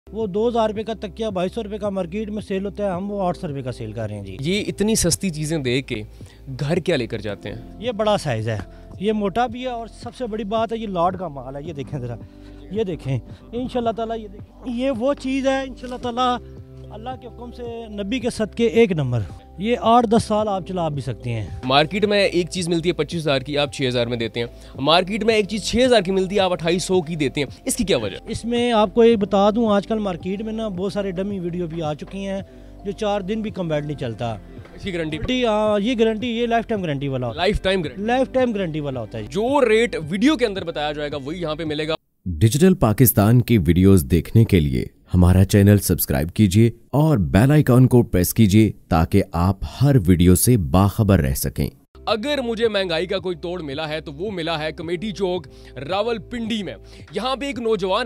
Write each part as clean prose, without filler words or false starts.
वो 2000 रुपये का तकिया 2200 रुपये का मार्केट में सेल होता है, हम वो 800 रुपये का सेल कर रहे हैं जी। ये इतनी सस्ती चीज़ें दे के घर क्या लेकर जाते हैं? ये बड़ा साइज़ है, ये मोटा भी है और सबसे बड़ी बात है ये लॉट का माल है। ये देखें ज़रा, ये देखें इंशाल्लाह ताला, ये देखें ये वो चीज़ है इंशाल्लाह ताला, अल्लाह के हुक्म से नबी के सदके एक नंबर। ये 8-10 साल आप चला भी सकते हैं। मार्केट में एक चीज़ मिलती है 25,000 की, आप 6,000 में देते हैं। मार्केट में एक चीज़ 6,000 की मिलती है, आप 2,200 की देते हैं। इसकी क्या वजह? इसमें आपको एक बता दूं, आजकल मार्केट में ना बहुत सारे डमी वीडियो भी आ चुकी हैं जो 4 दिन भी कम्बैट नहीं चलता। इसकी गारंटी? ये गारंटी, ये लाइफ टाइम गारंटी वाला, लाइफ टाइम गारंटी वाला होता है। जो रेट वीडियो के अंदर बताया जाएगा वही यहाँ पे मिलेगा। डिजिटल पाकिस्तान की वीडियोस देखने के लिए हमारा चैनल सब्सक्राइब कीजिए और बेल आइकॉन को प्रेस कीजिए ताकि आप हर वीडियो से बाखबर रह सकें। अगर मुझे महंगाई का कोई तोड़ मिला है तो वो मिला है कमेटी चौक रावलपिंडी में। यहाँ पे एक नौजवान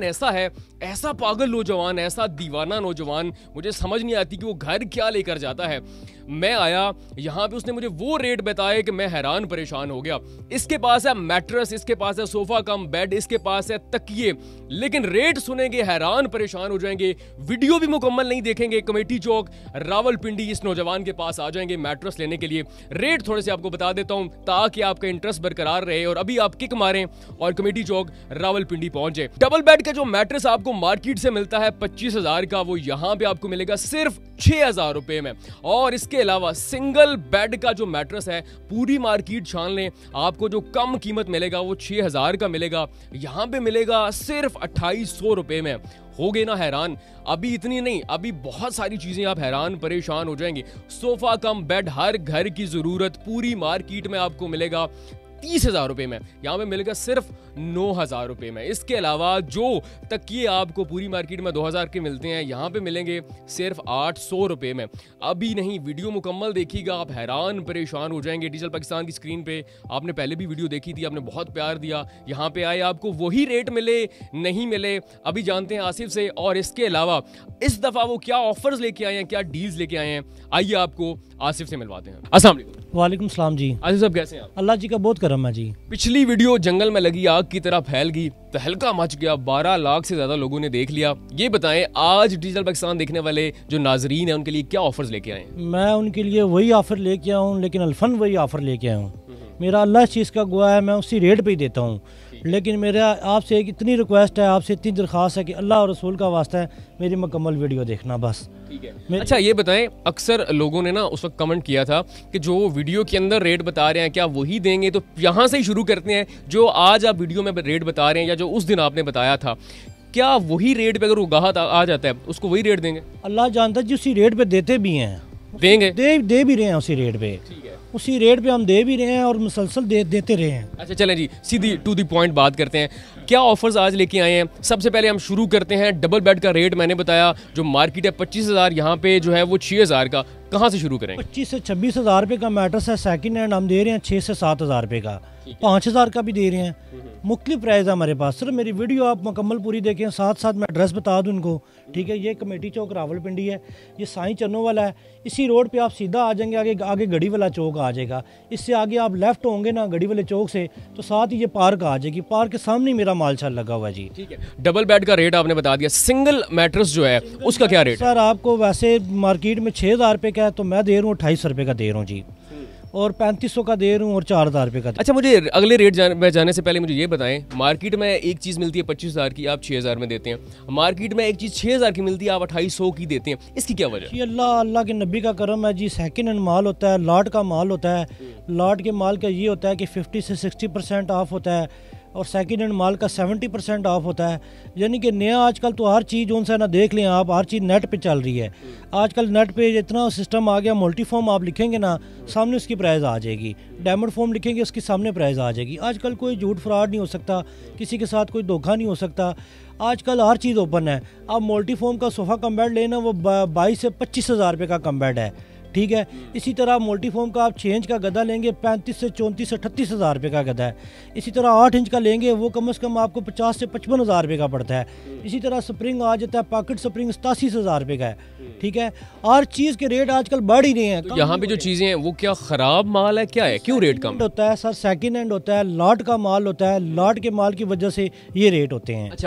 ऐसा पागल नौजवान, ऐसा दीवाना नौजवान, मुझे समझ नहीं आती कि वो घर क्या लेकर जाता है। मैं आया यहाँ पे, उसने मुझे वो रेट बताए कि मैं हैरान परेशान हो गया। इसके पास है मैट्रेस, इसके पास है सोफा कम बेड, इसके पास है तकिए, लेकिन रेट सुनेंगे हैरान परेशान हो जाएंगे। वीडियो भी मुकम्मल नहीं देखेंगे। कमेटी चौक रावलपिंडी इस नौजवान के पास आ जाएंगे मैट्रेस लेने के लिए। रेट थोड़े से आपको बता देता हूं ताकि आपका इंटरेस्ट बरकरार रहे और अभी आप किक मारें और कमेटी चौक रावलपिंडी पहुंचे। डबल बेड का जो मैट्रेस आपको मार्केट से मिलता है 25,000 का, वो यहां पे आपको मिलेगा सिर्फ 6,000 रुपए में। और इसके अलावा सिंगल बेड का जो मैट्रेस है, पूरी मार्केट छान लें, आपको जो कम कीमत मिलेगा वो 6,000 का मिलेगा, यहां पे मिलेगा सिर्फ 2,800 रुपए में। हो गए ना हैरान? अभी इतनी नहीं, अभी बहुत सारी चीजें, आप हैरान परेशान हो जाएंगे। सोफा कम बेड, हर घर की जरूरत पूरी मार्केट में आपको मिलेगा 30,000 रुपए में, यहाँ पे मिलेगा सिर्फ 9,000 रुपए में। इसके अलावा जो तकिए आपको पूरी मार्केट में 2,000 के मिलते हैं, यहाँ पे मिलेंगे सिर्फ 800 रुपए में। अभी नहीं, वीडियो मुकम्मल देखिएगा, आप हैरान परेशान हो जाएंगे। डिजिटल पाकिस्तान की स्क्रीन पे आपने पहले भी वीडियो देखी थी, आपने बहुत प्यार दिया। यहाँ पे आए, आपको वही रेट मिले नहीं मिले अभी जानते हैं आसिफ से। और इसके अलावा इस दफा वो क्या ऑफर्स लेके आए हैं, क्या डील्स लेके आए हैं, आइए आपको आसिफ से मिलवाते हैं। अस्सलाम वालेकुम। वालेकुम सलाम जी। आसिफ साहब कैसे हैं आप? अल्लाह जी का बहुत करम है जी। पिछली वीडियो जंगल में लगी आग की तरह फैल गई, तहलका मच गया, 12 लाख से ज्यादा लोगों ने देख लिया। ये बताएं आज डिजिटल पाकिस्तान देखने वाले जो नाजरीन हैं उनके लिए क्या ऑफर्स लेके आए हैं? मैं उनके लिए वही ऑफर लेके आया हूँ, लेकिन अल्फन वही ऑफर लेके आया हूँ। मेरा अल्लाह इस चीज़ का गवाह है, मैं उसी रेट पे ही देता हूँ। लेकिन मेरा आपसे एक इतनी रिक्वेस्ट है, आपसे इतनी दरख्वास्त है कि अल्लाह और रसूल का वास्ता है, मेरी मुकम्मल वीडियो देखना बस। ठीक है। अच्छा ये बताएं, अक्सर लोगों ने ना उस वक्त कमेंट किया था कि जो वीडियो के अंदर रेट बता रहे हैं क्या वही देंगे, तो यहाँ से ही शुरू करते हैं। जो आज आप वीडियो में रेट बता रहे हैं या जो उस दिन आपने बताया था, क्या वही रेट पे अगर वो गाहक आ जाता है उसको वही रेट देंगे? अल्लाह जानता है जी, उसी रेट पे देते भी हैं, देंगे, दे भी रहे हैं उसी रेट पे। उसी रेट पे हम दे भी रहे हैं और मुसलसल देते रहे हैं। अच्छा चलें जी, सीधी टू द पॉइंट बात करते हैं। क्या ऑफर्स आज लेके आए हैं? सबसे पहले हम शुरू करते हैं डबल बेड का रेट। मैंने बताया जो मार्केट है 25,000, यहाँ पे जो है वो 6,000 का। कहाँ से शुरू करें? 25 से 26,000 रुपये का मैट्रेस है, सेकंड हैंड हम दे रहे हैं 6 से 7,000 रुपये का, 5,000 का भी दे रहे हैं। मुख्तलिफ प्राइस है हमारे पास। सर मेरी वीडियो आप मुकम्मल पूरी देखें, साथ साथ मैं एड्रेस बता दूं इनको, ठीक है? ये कमेटी चौक रावलपिंडी है, ये साईं चन्नो वाला है। इसी रोड पे आप सीधा आ जाएंगे, आगे गढ़ी वाला चौक आ जाएगा। इससे आगे आप लेफ्ट होंगे ना गढ़ी वाले चौक से, तो साथ ही ये पार्क आ जाएगी। पार्क के सामने मेरा मालशाल लगा हुआ है जी। ठीक है। डबल बेड का रेट आपने बता दिया। सिंगल मैट्रेस जो है उसका क्या रेट? सर आपको वैसे मार्केट में 6,000 रुपये का है, तो मैं दे रहा हूँ 2,800 रुपये का दे रहा हूँ जी, और 3,500 का दे रहा हूँ, और 4,000 रुपये का। अच्छा मुझे अगले रेट जाने से पहले मुझे ये बताएं, मार्केट में एक चीज़ मिलती है 25,000 की, आप 6,000 में देते हैं। मार्केट में एक चीज़ 6,000 की मिलती है, आप 2,800 की देते हैं। इसकी क्या वजह? जी अल्लाह के नबी का करम है जी। सेकंड हैंड माल होता है, लॉट का माल होता है। लॉट के माल का ये होता है कि 50 से 60% ऑफ होता है, और सेकंड हैंड माल का 70% ऑफ होता है। यानी कि नया आजकल तो हर चीज़ उनसे ना देख लें आप, हर चीज़ नेट पे चल रही है। आजकल नेट पे इतना सिस्टम आ गया, मल्टी फॉर्म आप लिखेंगे ना, सामने उसकी प्राइस आ जाएगी। डायमंड फॉर्म लिखेंगे, उसके सामने प्राइस आ जाएगी। आजकल कोई झूठ फ्रॉड नहीं हो सकता, किसी के साथ कोई धोखा नहीं हो सकता। आजकल हर चीज़ ओपन है। आप मल्टी फॉर्म का सोफ़ा कम बेड लेना, वो 22 से 25,000 रुपये का कम बेड है, ठीक है? इसी तरह मल्टीफॉर्म का आप 6 इंच का गदा लेंगे, 35 से 34 से 38,000 रुपये का गदा है। इसी तरह 8 इंच का लेंगे, वो कम से कम आपको 50 से 55,000 रुपये का पड़ता है। इसी तरह स्प्रिंग आ जाता है, पॉकेट स्प्रिंग 87,000 रुपये का है, ठीक है? हर चीज़ के रेट आजकल बढ़ ही रहे हैं। तो यहाँ पे जो चीज़ें हैं वो क्या ख़राब माल है, क्या है, क्यों रेट कम होता है? सर सेकेंड हैंड होता है, लॉट का माल होता है, लॉट के माल की वजह से ये रेट होते हैं। अच्छा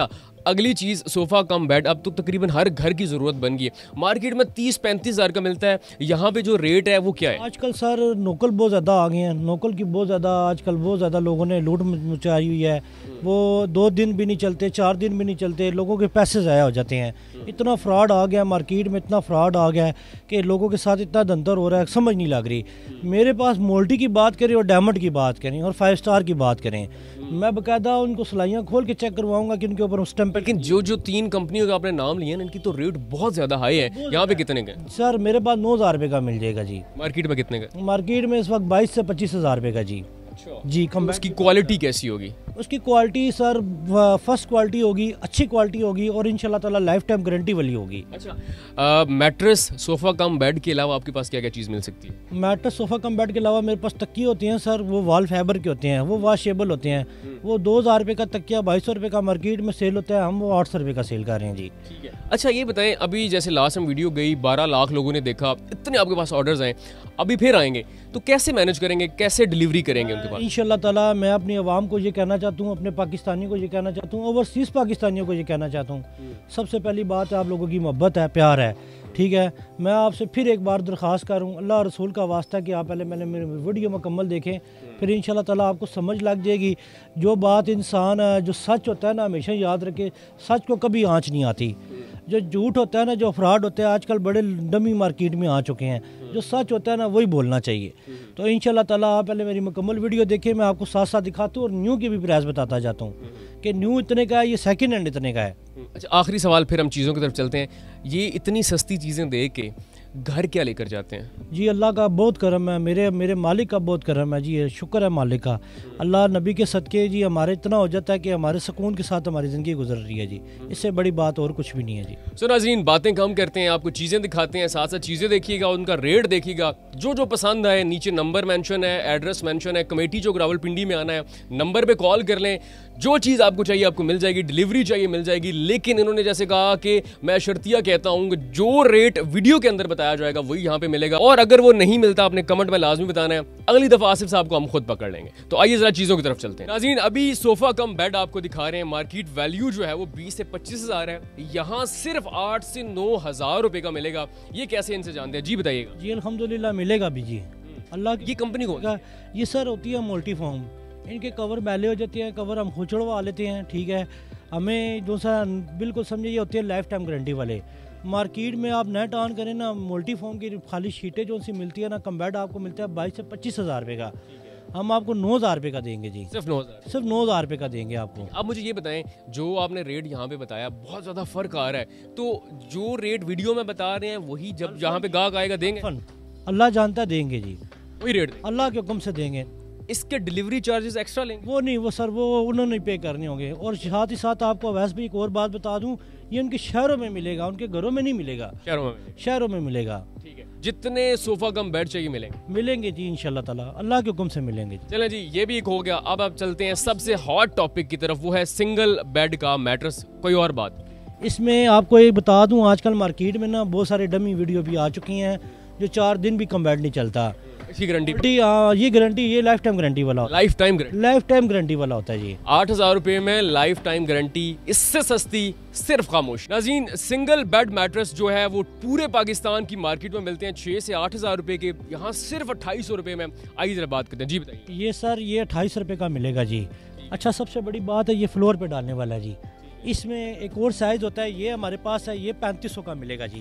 अगली चीज सोफा कम बेड, अब तो तकरीबन हर घर की जरूरत बन गई है। मार्केट में 30-35 हज़ार का मिलता है, यहाँ पे जो रेट है वो क्या है? आजकल सर नोकल बहुत ज़्यादा आ गए हैं, नोकल की बहुत ज़्यादा आजकल बहुत ज़्यादा लोगों ने लूट मचाई हुई है। वो 2 दिन भी नहीं चलते, 4 दिन भी नहीं चलते, लोगों के पैसे ज़ाया हो जाते हैं। इतना फ्रॉड आ गया मार्केट में, इतना फ्रॉड आ गया है कि लोगों के साथ इतना धंधर हो रहा है, समझ नहीं लग रही। मेरे पास मोल्टी की बात करें और डायमंड की बात करें और 5 स्टार की बात करें, मैं बाकायदा उनको सिलाइयाँ खोल के चेक करवाऊंगा कि उनके ऊपर स्टैंप। लेकिन जो 3 कंपनियों का आपने नाम लिया ना, इनकी तो रेट बहुत ज्यादा हाई है। यहाँ पे कितने का? सर मेरे पास 9,000 रुपये का मिल जाएगा जी। मार्केट में कितने का? मार्केट में इस वक्त 22 से 25 हज़ार रुपये का जी। जी कम। उसकी क्वालिटी कैसी होगी? उसकी क्वालिटी सर फर्स्ट क्वालिटी होगी, अच्छी क्वालिटी होगी और इंशाल्लाह ताला लाइफ टाइम गारंटी वाली होगी। अच्छा, मैट्रेस सोफा कम बेड के अलावा आपके पास क्या क्या चीज़ मिल सकती है? मैट्रेस सोफा कम बेड के अलावा मेरे पास तकिए होते हैं सर, वो वॉल फाइबर के होते हैं, वो वॉशेबल होते हैं। वो 2,000 रुपये का तकिया 2,200 रुपये का मार्केट में सेल होता है, हम वो 800 रुपये का सेल कर रहे हैं जी। ठीक है। अच्छा ये बताएं, अभी जैसे लास्ट में वीडियो गई 12 लाख लोगों ने देखा, इतने आपके पास ऑर्डर्स आए, अभी फिर आएंगे तो कैसे मैनेज करेंगे, कैसे डिलीवरी करेंगे उनके पास? इंशाल्लाह ताला मैं अपनी आवाम को ये कहना चाहता हूँ, अपने पाकिस्तानियों को ये कहना चाहता हूँ, ओवरसीज़ पाकिस्तानियों को ये कहना चाहता हूँ, सबसे पहली बात है आप लोगों की मोहब्बत है, प्यार है, ठीक है। मैं आपसे फिर एक बार दरख्वास्त करूँ, अल्लाह रसूल का वास्ता कि आप पहले मैंने मेरी वीडियो मुकम्मल देखें, फिर इंशाल्लाह ताला आपको समझ लग जाएगी। जो बात इंसान जो सच होता है ना, हमेशा याद रखे, सच को कभी आँच नहीं आती। जो झूठ होता है ना, जो फ्रॉड होता है, आजकल बड़े डमी मार्केट में आ चुके हैं। जो सच होता है ना वही बोलना चाहिए। तो इंशाल्लाह ताला आप पहले मेरी मुकम्मल वीडियो देखें, मैं आपको साथ साथ दिखाता हूँ और न्यू की भी प्राइस बताता जाता हूँ कि न्यू इतने का है, ये सेकंड हैंड इतने का है। अच्छा आखिरी सवाल, फिर हम चीज़ों की तरफ चलते हैं। ये इतनी सस्ती चीज़ें दे के घर क्या लेकर जाते हैं? जी अल्लाह का बहुत करम है, मेरे मालिक का बहुत करम है जी, शुक्र है मालिक का। अल्लाह नबी के सदके जी हमारे इतना हो जाता है कि हमारे सुकून के साथ हमारी ज़िंदगी गुजर रही है जी। इससे बड़ी बात और कुछ भी नहीं है जी। सो नाज़रीन, बातें कम करते हैं, आपको चीज़ें दिखाते हैं, साथ साथ चीज़ें देखिएगा, उनका रेट देखिएगा, जो पसंद आए। नीचे नंबर मेंशन है, एड्रेस मेंशन है, कमेटी चौक रावलपिंडी में आना है, नंबर पे कॉल कर लें, जो चीज़ आपको चाहिए आपको मिल जाएगी, डिलीवरी चाहिए मिल जाएगी। लेकिन इन्होंने जैसे कहा कि मैं शर्तिया कहता हूँ, जो रेट वीडियो के अंदर बताया जाएगा वही यहाँ पे मिलेगा, और अगर वो नहीं मिलता आपने कमेंट में लाजमी बताना है। अगली दफा आसिफ साहब को हम खुद पकड़ लेंगे। तो आइए जरा चीज़ों की तरफ चलते हैं। नाज़रीन, अभी सोफा कम बेड आपको दिखा रहे हैं, मार्केट वैल्यू जो है वो 20 से 25 हज़ार है, यहाँ सिर्फ 8 से 9 हज़ार रुपए का मिलेगा। ये कैसे इनसे जानते हैं जी, बताइएगा। जी अल्हम्दुलिल्लाह मिलेगा भी जी, अल्लाह की। ये कंपनी कौन? ये सर होती है मल्टीफॉर्म, इनके कवर मैले हो जाते हैं, कवर हम खुद चढ़वा लेते हैं, ठीक है। हमें जो सा बिल्कुल समझे ये होती है लाइफ टाइम गारंटी वाले। मार्केट में आप नेट ऑन करें ना, मल्टीफॉर्म की खाली शीटें जो सी मिलती है ना, कम बेड आपको मिलता है 22 से 25 हज़ार रुपये का, हम आपको 9,000 रुपये का देंगे जी। सिर्फ 9,000? सिर्फ 9,000 रुपये का देंगे आपको। अब मुझे ये बताएं, जो आपने रेट यहाँ पे बताया बहुत ज़्यादा फ़र्क आ रहा है, तो जो रेट वीडियो में बता रहे हैं वही जब यहाँ पे गाहक आएगा देंगे? अल्लाह जानता है देंगे जी, वही रेट अल्लाह के हुक्म से देंगे। इसके डिलीवरी चार्जेस एक्स्ट्रा लेंगे? वो नहीं, वो सर वो उन्होंने पे करने होंगे। और साथ ही साथ आपको वैसे भी एक और बात बता दूं, ये उनके शहरों में मिलेगा, उनके घरों में नहीं मिलेगा। शहरों में मिलेगा। ठीक है, जितने सोफा कम बेड चाहिए मिलेंगे जी इंशाल्लाह ताला, अल्लाह के हुक्म से मिलेंगे जी। चलें जी, ये भी एक हो गया। अब आप चलते हैं सबसे हॉट टॉपिक की तरफ, वो है सिंगल बेड का मैट्रेस। कोई और बात इसमें आपको एक बता दूं, आजकल मार्केट में ना बहुत सारे डमी वीडियो भी आ चुकी हैं, जो 4 दिन भी कम बेड नहीं चलता। इसकी गारंटी? ये गारंटी, ये लाइफ टाइम गारंटी वाला, लाइफ टाइम गारंटी वाला होता है जी। 8,000 रुपए में लाइफ टाइम गारंटी, इससे सस्ती सिर्फ खामोश। नाज़रीन, सिंगल बेड मैट्रेस जो है वो पूरे पाकिस्तान की मार्केट में मिलते हैं 6 से 8,000 रुपए के, यहाँ सिर्फ 2,800 रुपए में। आइए जरा बात करते हैं जी, बताइए। ये सर ये 2,800 रुपए का मिलेगा जी। अच्छा, सबसे बड़ी बात है ये फ्लोर पे डालने वाला है जी। इसमें एक और साइज होता है, ये हमारे पास है, ये 3,500 का मिलेगा जी।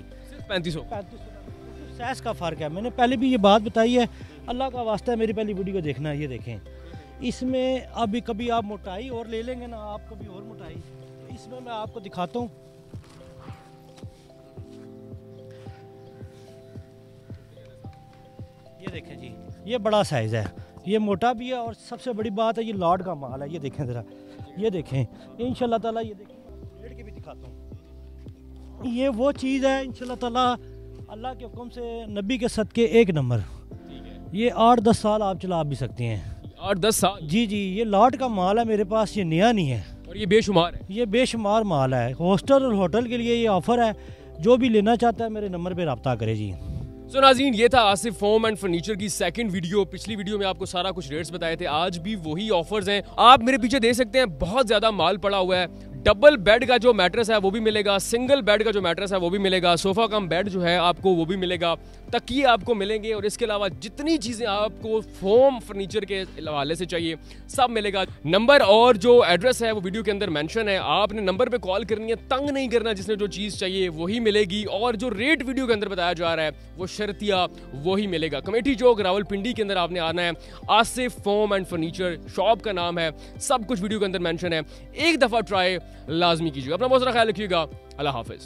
3,500 साइज का फ़र्क है, मैंने पहले भी ये बात बताई है। अल्लाह का वास्ता है, मेरी पहली वीडियो देखना है, ये देखें। इसमें अभी कभी आप मोटाई और ले लेंगे ना, आप कभी और मोटाई, तो इसमें मैं आपको दिखाता हूँ। ये देखें जी, ये बड़ा साइज़ है, ये मोटा भी है, और सबसे बड़ी बात है ये लॉट का माल है। ये देखें ज़रा, ये देखें इंशाल्लाह ताला, ये देखें रेट के भी दिखाता हूँ। ये वो चीज़ है इंशाल्लाह ताला, अल्लाह के हुक्म से, नबी के सदके, एक नंबर। ये 8-10 साल आप चला भी सकते हैं। 8-10 साल? जी, ये लॉट का माल है मेरे पास, ये नया नहीं है, और ये बेशुमार है। ये बेशुमार माल है। हॉस्टल और होटल के लिए ये ऑफ़र है, जो भी लेना चाहता है मेरे नंबर पे रब्ता करे जी। सो नाज़रीन, ये था आसिफ होम एंड फर्नीचर की सेकंड वीडियो। पिछली वीडियो में आपको सारा कुछ रेट्स बताए थे, आज भी वही ऑफर्स हैं। आप मेरे पीछे देख सकते हैं, बहुत ज़्यादा माल पड़ा हुआ है, डबल बेड का जो मैट्रेस है वो भी मिलेगा, सिंगल बेड का जो मैट्रेस है वो भी मिलेगा, सोफा कम बेड जो है आपको वो भी मिलेगा, तकिए आपको मिलेंगे और इसके अलावा जितनी चीजें आपको फोम फर्नीचर के हवाले से चाहिए सब मिलेगा। नंबर और जो एड्रेस है वो वीडियो के अंदर मेंशन है, आपने नंबर पे कॉल करनी है, तंग नहीं करना, जिसने जो चीज चाहिए वही मिलेगी और जो रेट वीडियो के अंदर बताया जा रहा है वो शर्तिया वही मिलेगा। कमेटी चौक रावलपिंडी के अंदर आपने आना है, Asif foam and furniture shop का नाम है, सब कुछ वीडियो के अंदर मेंशन है, एक दफा ट्राई लाजमी कीजिएगा। अपना बहुत सारा ख्याल रखिएगा, अल्लाह हाफिज।